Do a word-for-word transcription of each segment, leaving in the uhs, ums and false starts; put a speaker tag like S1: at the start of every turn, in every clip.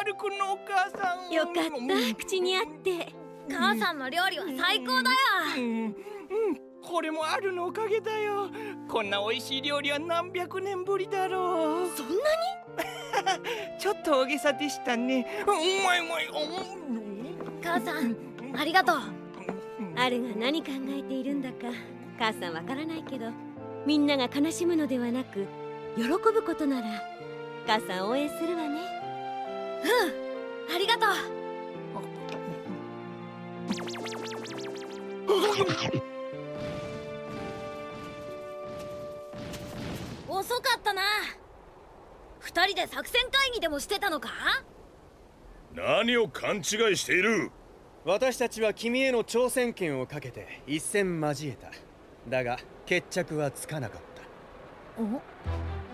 S1: アルくんのお母さん。
S2: よかった、口に合って。
S3: 母さんの料理は最高だよ。
S1: うん、うん、これもアルのおかげだよ。こんな美味しい料理は何百年ぶりだろう。
S2: そんなに
S1: ちょっと大げさでしたね。うまいうまい。
S3: 母さん、ありがとう。
S2: アルが何考えているんだか母さんわからないけど、みんなが悲しむのではなく喜ぶことなら母さん応援するわね。
S3: うん、ありがとう。遅かったな。二人で作戦会議でもしてたのか？
S4: 何を勘違いしている。
S5: 私たちは君への挑戦権をかけて一戦交えた。だが決着はつかなかった。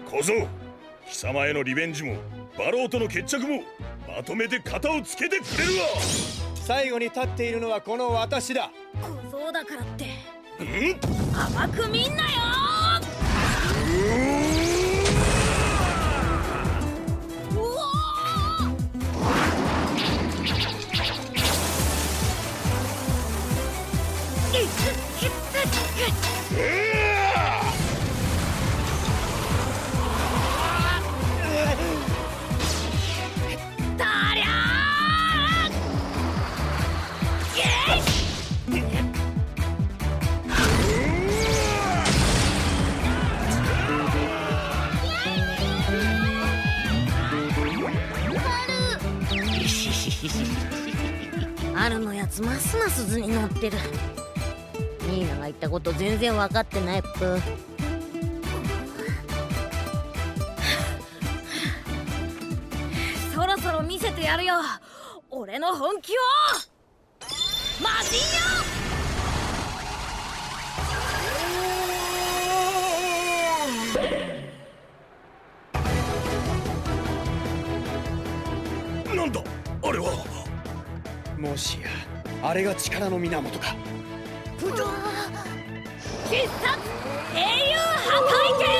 S4: 小僧、貴様へのリベンジもバローとの決着もまとめて型をつけてくれるわ。
S5: 最後に立っているのはこの私だ。
S3: 小僧だからって
S4: ん
S3: 甘く見んなよ。うおだりゃ
S6: アルのやつますます図に乗ってる。ニーナが言ったこと全然分かってないっぷ。
S3: そろそろ見せてやるよ、俺の本気を。マジン
S4: よ。なんだあれは。
S5: もしやあれが力の源か。
S3: 必殺英雄破壊剣。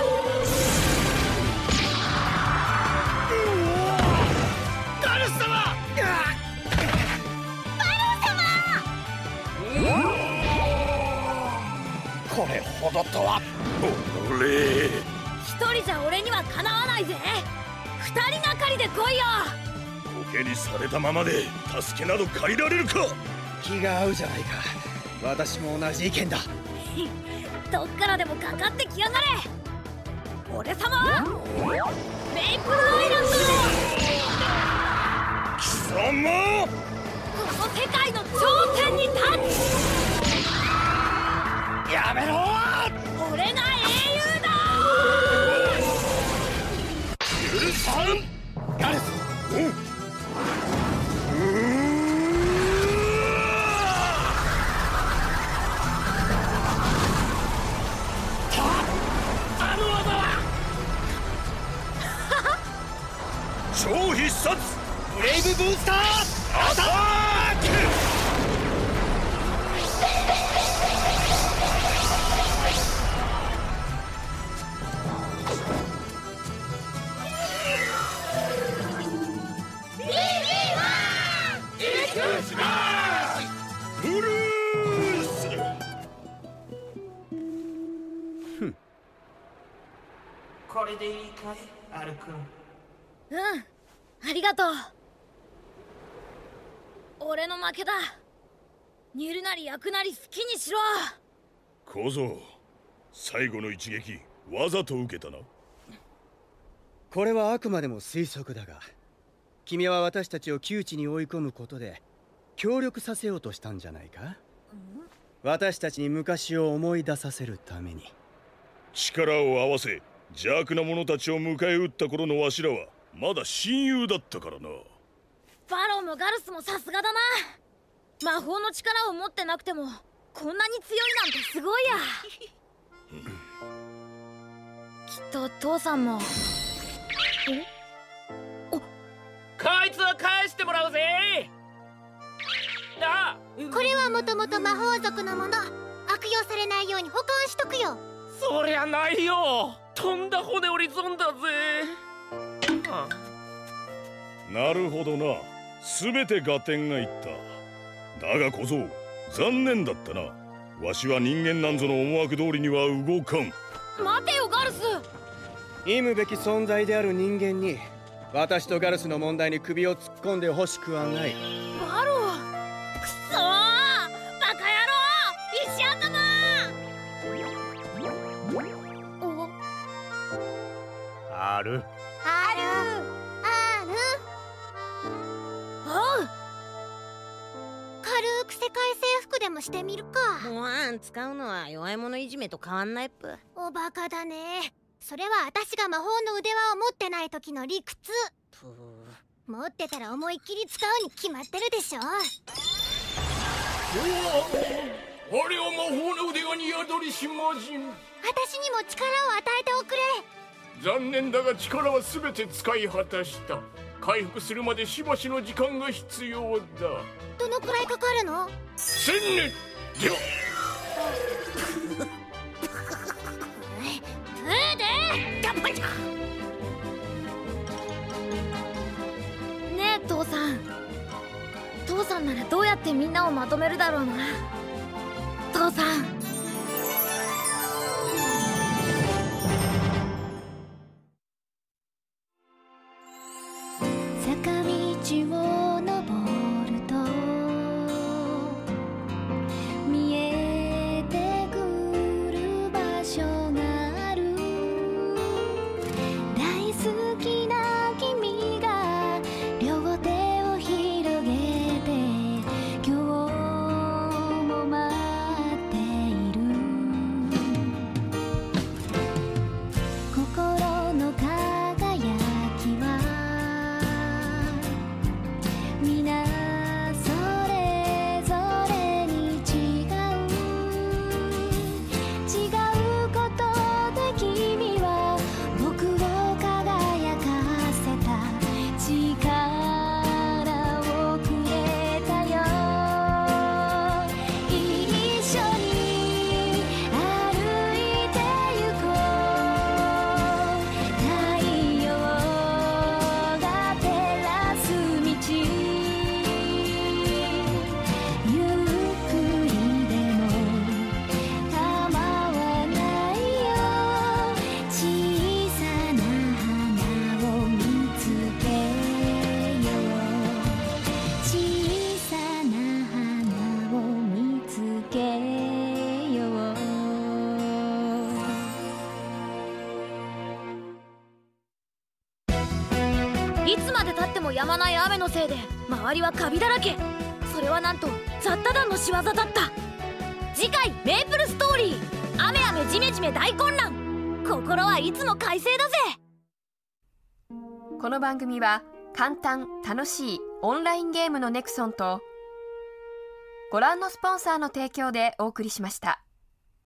S1: ガルス様。
S5: これほどとは。
S4: おれ
S3: 一人じゃ俺にはかなわないぜ。二人がかりで来いよ。
S4: コケにされたままで助けなど借りられるか。
S5: 気が合うじゃないか。私も同じ意見だ。
S3: どっからでもかかってきやがれ。俺様メイプルアイランド。
S4: 貴様、
S3: この世界の頂点に立つ。
S5: やめろ。
S3: 俺が英雄だ。
S4: 許さん。
S5: ガルス。
S4: おう。超必殺
S5: ブレイブブースター
S4: アタック。ブルース。
S5: ふん。
S1: これでいいかい、アルくん。
S3: うん、ありがとう。俺の負けだ。煮るなり焼くなり好きにしろ。
S4: 小僧、最後の一撃わざと受けたな。
S5: これはあくまでも推測だが、君は私たちを窮地に追い込むことで協力させようとしたんじゃないか。私たちに昔を思い出させるために。
S4: 力を合わせ邪悪な者たちを迎え撃った頃のわしらはまだ親友だったからな。
S3: バローもガルスもさすがだな。魔法の力を持ってなくてもこんなに強いなんてすごいや。きっと父さんも。
S1: こいつは返してもらうぜ。あ、
S6: これはもともと魔法族のもの。悪用されないように保管しとくよ。
S1: そりゃないよ。とんだ骨折り損だぜ。
S4: なるほどな。全て合点がいった。だが小僧、残念だったな。わしは人間なんぞの思惑通りには動かん。
S3: 待てよガルス。
S5: 忌むべき存在である人間に私とガルスの問題に首を突っ込んでほしくはない。
S3: バロー、くそー、バカ野郎、石頭。お、
S5: ある
S6: あるある。
S3: おう。
S6: 軽く世界征服でもしてみるか。わん、使うのは弱い者いじめと変わんないっぷ。おバカだね。それは私が魔法の腕輪を持ってない時の理屈。持ってたら思いっきり使うに決まってるでしょ。
S1: おお、あれは魔法の腕輪に宿りし魔人。
S6: 私にも力を与えておくれ。
S1: 残念だが力は全て使い果たした。回復するまでしばしの時間が必要だ。
S6: どのくらいかかるの？
S1: 千年では。
S3: ねえ父さん、父さんならどうやってみんなをまとめるだろうな。父さん。
S7: 坂道を登ると見えてくる場所がある。大好きな君が両手を広げて今日も待っている。心の輝きは皆それぞれに違う。違うことで君は僕を輝かせた。力をくれたよ。一緒に歩いてゆこう。太陽が照らす道。ゆっくりでも構わないよ。小さな花を見つけよう。小さな花を見つけよう。
S3: いつまでたっても止まない雨のせいで周りはカビだらけ。それはなんとザッタ団の仕業だった。次回メープルストーリー、雨雨ジメジメ大混乱。心はいつも快晴だぜ。
S8: この番組は簡単楽しいオンラインゲームのネクソンとご覧のスポンサーの提供でお送りしました。